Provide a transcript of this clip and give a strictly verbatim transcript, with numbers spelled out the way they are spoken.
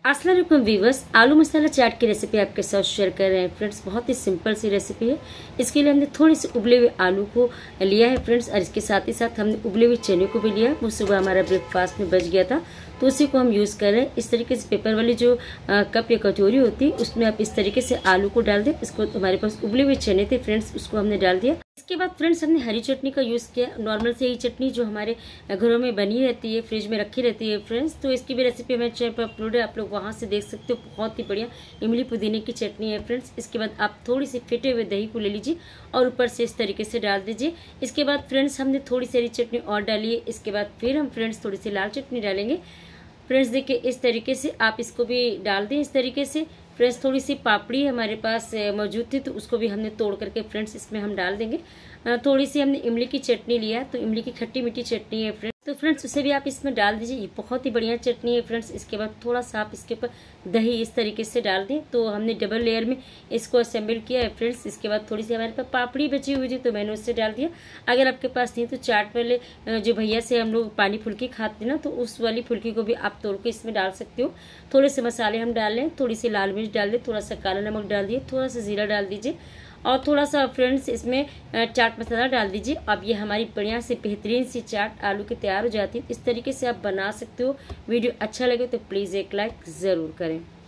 अस्सलाम वालेकुम व्यूअर्स, आलू मसाला चाट की रेसिपी आपके साथ शेयर कर रहे हैं फ्रेंड्स। बहुत ही सिंपल सी रेसिपी है। इसके लिए हमने थोड़ी सी उबले हुए आलू को लिया है फ्रेंड्स, और इसके साथ ही साथ हमने उबले हुए चने को भी लिया। वो सुबह हमारा ब्रेकफास्ट में बच गया था, तो उसी को हम यूज़ कर रहे हैं। इस तरीके से पेपर वाली जो आ, कप या कटोरी होती है उसमें आप इस तरीके से आलू को डाल दें। इसको हमारे पास उबले हुए चने थे फ्रेंड्स, उसको हमने डाल दिया। इसके बाद फ्रेंड्स हमने हरी चटनी का यूज़ किया। नॉर्मल से यही चटनी जो हमारे घरों में बनी रहती है, फ्रिज में रखी रहती है फ्रेंड्स। तो इसकी भी रेसिपी मेरे चैनल पर अपलोड है, आप लोग वहाँ से देख सकते हो। बहुत ही बढ़िया इमली पुदीने की चटनी है फ्रेंड्स। इसके बाद आप थोड़ी सी फेटे हुए दही को ले लीजिए और ऊपर से इस तरीके से डाल दीजिए। इसके बाद फ्रेंड्स हमने थोड़ी सी हरी चटनी और डाली है। इसके बाद फिर हम फ्रेंड्स थोड़ी सी लाल चटनी डालेंगे फ्रेंड्स। देखिए इस तरीके से आप इसको भी डाल दें। इस तरीके से फ्रेंड्स थोड़ी सी पापड़ी हमारे पास मौजूद थी, तो उसको भी हमने तोड़ करके फ्रेंड्स इसमें हम डाल देंगे। थोड़ी सी हमने इमली की चटनी लिया, तो इमली की खट्टी मीठी चटनी है फ्रेंड्स, तो फ्रेंड्स उसे भी आप इसमें डाल दीजिए। ये बहुत ही बढ़िया चटनी है फ्रेंड्स। इसके बाद थोड़ा सा आप इसके ऊपर दही इस तरीके से डाल दें। तो हमने डबल लेयर में इसको असेंबल किया है फ्रेंड्स। इसके बाद थोड़ी सी हमारे पास पापड़ी बची हुई थी, तो मैंने उससे डाल दिया। अगर आपके पास नहीं तो चाट वाले जो भैया से हम लोग पानी फुल्की खाते हैं ना, तो उस वाली फुल्की को भी आप तोड़ के इसमें डाल सकते हो। थोड़े से मसाले हम डाल लें, थोड़ी सी लाल मिर्च डाल दें, थोड़ा सा काला नमक डाल दिए, थोड़ा सा जीरा डाल दीजिए और थोड़ा सा फ्रेंड्स इसमें चाट मसाला डाल दीजिए। अब ये हमारी बढ़िया से बेहतरीन सी चाट आलू की तैयार हो जाती है। इस तरीके से आप बना सकते हो। वीडियो अच्छा लगे तो प्लीज़ एक लाइक ज़रूर करें।